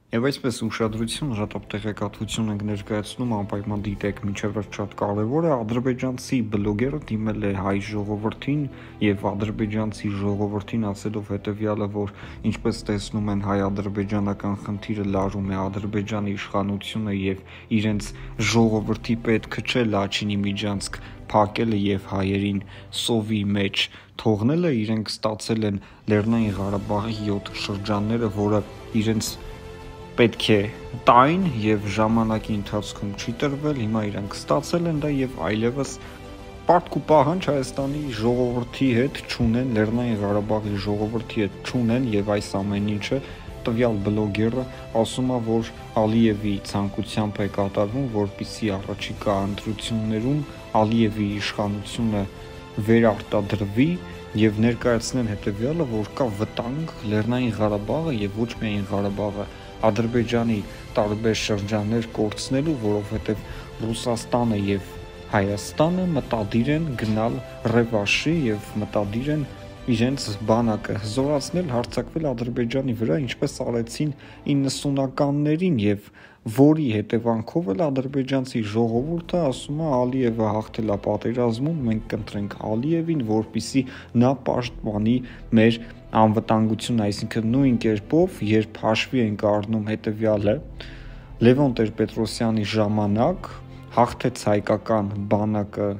Եվ այսպես ուշադրություն, շատ տեղեկատվություն ենք ներկայացնում, անպայման դիտեք, մինչև վերջ շատ կարևոր է, ադրբեջանցի բլոգերը դիմել է հայ ժողովրդին եւ ադրբեջանցի ժողովրդին ասելով հետեւյալը, որ ինչպես տեսնում են հայ-ադրբեջանական խնդիրը լարում է Ադրբեջանի իշխանությունը եւ իրենց ժողովրդի պետքը չէ Լաչինի միջանցք փակելը եւ հայերին սովի մեջ թողնելը, իրենք ստացել են Լեռնային Ղարաբաղի 7 շրջանները, որը իրենց պետք է տային եւ ժամանակի ընթացքում չի տրվել, հիմա իրանք ստացել են դա եւ այլևս պարտք ու պահանջ Հայաստանի ժողովրդի հետ չունեն, Լեռնային Ղարաբաղի ժողովրդի հետ չունեն եւ այս ամեն ինչը տվյալ բլոգերը ասում է, որ Ալիևի ցանկությամբ է կատարվում, որպեսզի առաջիկա ընտրություններում Ալիևի իշխանությունը վերարտադրվի եւ ներկայացնեն հետեւյալը, որ կա վտանգ Լեռնային Ղարաբաղը եւ ոչ միայն Ղարաբաղը Ադրբեջանի տարբեր շրջաններ կորցնելու, որովհետև Ռուսաստանը եւ Հայաստանը մտադիր են գնալ ռևանշի եւ մտադիր են իրենց բանակը զորացնել, հարձակվել Ադրբեջանի վրա, ինչպես արեցին 90-ականներին եւ որի հետևանքով էլ ադրբեջանցի ժողովուրդը ասում է Ալիևը հաղթել է պատերազմում, մենք կընտրենք Ալիևին, որպեսզի նա պաշտպանի մեր անվտանգությունը, այսինքն նույն կերպով, երբ հաշվի ենք առնում հետևյալը, Լևոն Տեր-Պետրոսյանի ժամանակ հաղթեց հայկական բանակը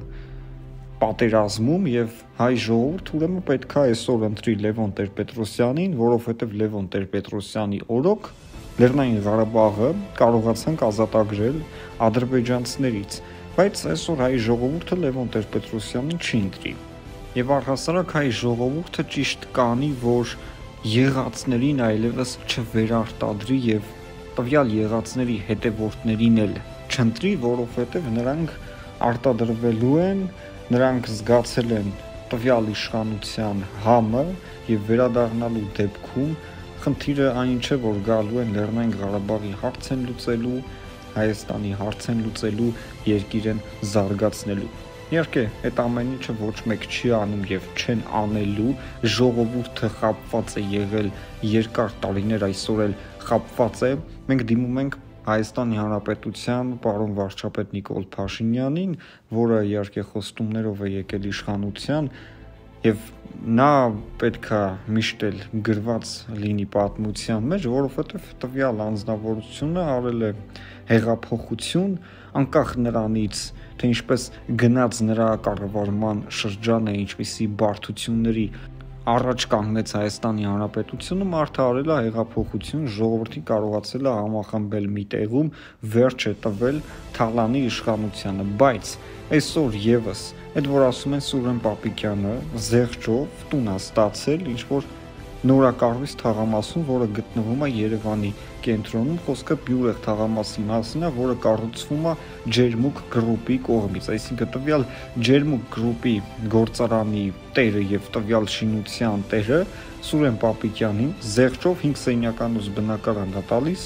պատերազմում եւ հայ ժողովուրդ ուրեմն պետք է այսօր ընտրի Լևոն Տեր-Պետրոսյանին, որովհետեւ Լևոն Տեր-Պետրոսյանի օրոք Լեռնային Ղարաբաղը կարողացանք ազատագրել ադրբեջանցիներից, բայց այսօր հայ ժողովուրդը Լևոն Տեր-Պետրոսյանին չի ընտրի։ Եվ առհասարակ հայ ժողովուրդը ճիշտ կանի, որ եղածներին այլևս չվերարտադրի եւ տվյալ եղածների հետևորդներին էլ չընտրի, որովհետեւ նրանք արտադրվելու են, նրանք զգացել են տվյալ իշխանության համը եւ վերադառնալու դեպքում խնդիրը այն չէ, որ գալու են Լեռնային Ղարաբաղի հարց են լուծելու, Հայաստանի հարց են լուծելու, երկիրն զարգացնելու։ Իհարկե, այդ ամեն ինչը ոչ մեկ չի անում եւ չեն անելու, ժողովուրդը խաբված է եղել երկար տարիներ, այսօր էլ խաբված է։ Մենք դիմում ենք Հայաստանի Հանրապետության պարոն վարչապետ Նիկոլ Փաշինյանին, որը իհարկե խոստումներով է եկել իշխանության եւ նա պետքա միշտ էլ գրված լինի պատմության մեջ, որովհետեւ տվյալ անձնավորությունը արել է հեղափոխություն, անկախ նրանից, թե ինչպես գնաց նրա կառավարման շրջանը, ինչպիսի բարդությունների առաջ կանգնեց Հայաստանի Հանրապետությունը, մարդը արել է հեղափոխություն, ժողովրդին կարողացել է համախմբել մի տեղում, վերջ է տվել Թալանի իշխանությանը, բայց այսօր եւս այդ որ ասում են Սուրեն Պապիկյանը զեղչով տուն է ստացել ինչ որ նորակառույց թաղամասում, որը գտնվում է Երևանի կենտրոնում, խոսքը Բյուրեղ թաղամասի մասին է, որը կառուցվում է Ջերմուկ գրուպի կողմից, այսինքն տվյալ Ջերմուկ գրուպի գործարանի տերը եւ տվյալ շինության տերը Սուրեն Պապիկյանին զեղչով 5 սենյականոց բնակարան է տալիս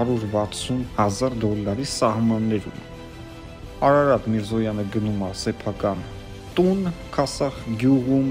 $160,000 սահմաններում։ Արարատ Միրզոյանը գնում է սեփական տուն Քասախ գյուղում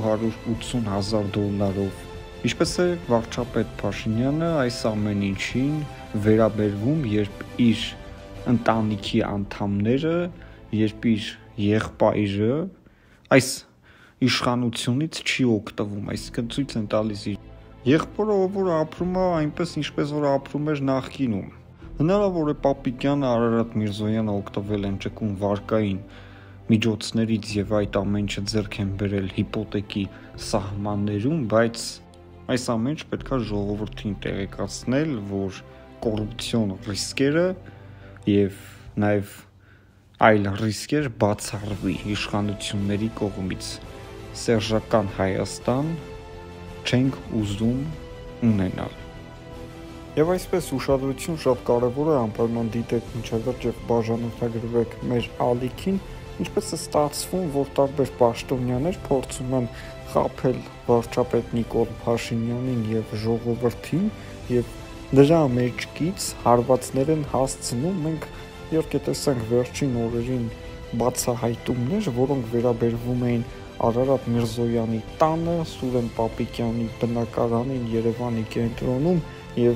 $280,000-ով։ Ինչպես է վարչապետ Փաշինյանը այս ամեն ինչին վերաբերվում, երբ իր ընտանիքի անդամները, երբ իր եղբայրը այս իշխանությունից չի օգտվում, այսինքն ցույց են տալիս իր եղբորը, որ ապրում է այնպես, ինչպես որ ապրում էր նախկինում։ Հնարավոր է Պապիկյանը, Արարատ Միրզոյանը օգտվել են ճկուն վարկային միջոցներից եւ այդ ամեն ինչը ձեռք են բերել հիպոթեկի սահմաններում, բայց այս ամեն ինչ պետքա ժողովրդին տեղեկացնել, որ կոռուպցիոն ռիսկերը եւ նաեւ այլ ռիսկեր բացառվի իշխանությունների կողմից։ Սերժական Հայաստան չենք ուզում ունենալ։ Եվ այսպես ուշադրություն շատ կարևոր է, անպայման դիտեք մինչև վերջ եւ բաժանորդագրվեք մեր ալիքին, ինչպես է ստացվում, որ տարբեր պաշտոնյաներ փորձում են խաբել վարչապետ Նիկոլ Փաշինյանին եւ ժողովրդին եւ դրա մեջքից հարվածներ են հասցնում։ Մենք իհարկե տեսանք վերջին օրերին բացահայտումներ, որոնք վերաբերվում էին Արարատ Միրզոյանի տանը, Սուրեն Պապիկյանի բնակարանին Երևանի կենտրոնում եւ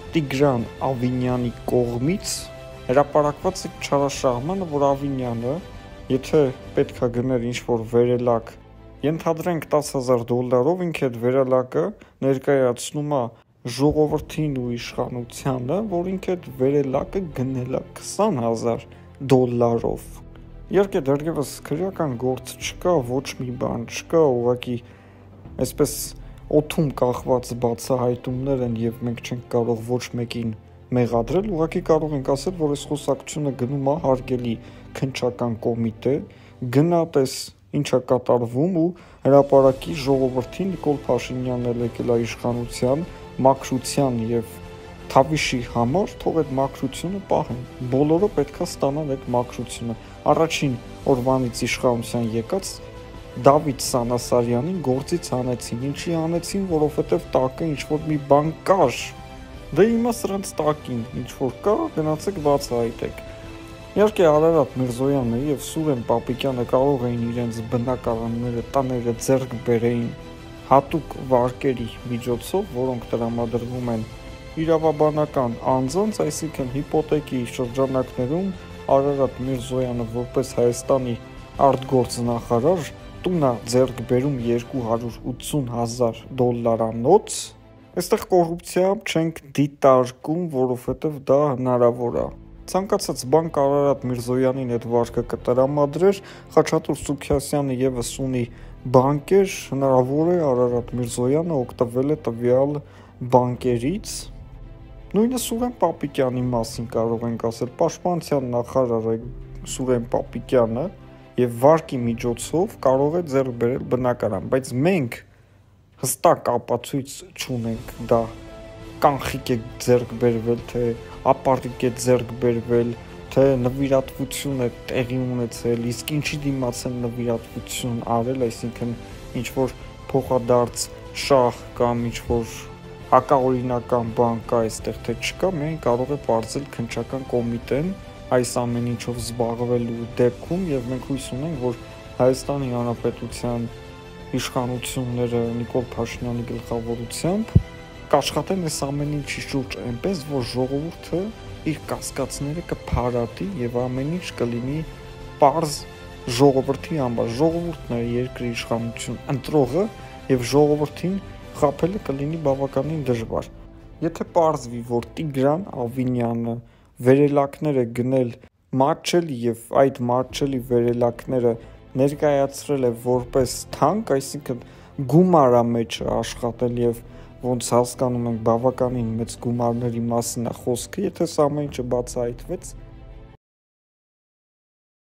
Տիգրան Ավինյանի կողմից հրապարակված է չարաշահմանը, որ Ավինյանը, եթե պետք է գներ ինչ-որ վերելակ, ենթադրենք $10,000, ինքը այդ վերելակը ներկայացնում է ժողովրդին ու իշխանությանը, որ ինքը այդ վերելակը գնել է $20,000. Իհարկե դեռևս քրեական գործ չկա, ոչ մի բան չկա, ուղղակի այսպես օդում կախված բացահայտումներ են եւ մենք չենք կարող ոչ մեկին մեղադրել, ուղղակի կարող ենք ասել, որ այս խոսակցությունը գնում է հարգելի քննչական կոմիտե, գնատես ինչա կատարվում ու հրապարակի ժողովրդին Նիկոլ Փաշինյանն էլ եկել է իշխանության, մաքրության եւ թավիշի համար, թող այդ մաքրությունը պահեն։ Բոլորը պետքա ստանան այդ մաքրությունը։ Առաջին օրվանից իշխանության եկած Դավիթ Սանասարյանին գործից հանեցին։ Ինչի հանեցին, որովհետեւ տակը ինչ-որ մի բան կար։ Դե հիմա սրանց տակին ինչ-որ կա, գնացեք բացահայտեք։ Իհարկե Արարատ Միրզոյանը եւ Սուրեն Պապիկյանը կարող էին իրենց բնակարանները, տները ձեռք բերեին հատուկ վարկերի միջոցով, որոնք տրամադրվում են իրավաբանական անձանց, այսինքն հիպոթեկի շրջանակներում Արարատ Միրզոյանը որպես Հայաստանի արտգործնախարար տուն է ձեռք բերում $280,000 Այստեղ կոռուպցիա չենք դիտարկում, որովհետև դա հնարավոր է։ Ցանկացած բանկ Արարատ Միրզոյանին այդ վարկը կտրամադրեր, Խաչատուր Սուքիասյանը եւս ունի բանկեր, հնարավոր է Արարատ Միրզոյանը օգտվել է տվյալ բանկերից։ Նույնը Սուրեն Պապիկյանի մասին կարող ենք ասել, Պաշտպանության նախարարը Սուրեն Պապիկյանը եւ վարկի միջոցով կարող է ձեռք բերել բնակարան, բայց մենք հստակ ապացույց չունենք դա կանխիկ է ձեռք բերվել, թե ապարիկ է ձեռք բերվել, թե նվիրատվություն է տեղի ունեցել, իսկ ինչի դիմաց են նվիրատվություն արել, այսինքն ինչ-որ փոխադարձ շահ կամ ինչ-որ հակաօրինական բան կա այստեղ, թե չկա, միայն կարող է պարզել քննչական կոմիտեն այս ամեն ինչով զբաղվելու դեպքում եւ մենք հույս ունենք, որ Հայաստանի Հանրապետության իշխանությունները Նիկոլ Փաշինյանի գլխավորությամբ կաշխատեն այս ամեն ինչի շուրջ այնպես, որ ժողովուրդը իր կասկածները կփարատի եւ ամեն ինչ կլինի պարզ ժողովրդի համար։ Ժողովուրդն է երկրի իշխանություն ընտրողը եւ ժողովրդին խաբելը կլինի բավականին դժվար։ Եթե պարզվի, որ Տիգրան Ավինյանը վերելակներ է գնել մատչելի եւ այդ մատչելի վերելակները ներկայացրել է որպես թանկ, այսինքն գումարա մեջ աշխատել եւ ոնց հասկանում ենք բավականին մեծ գումարների մասին է խոսքը, եթե սա ամեն ինչը բացահայտվեց,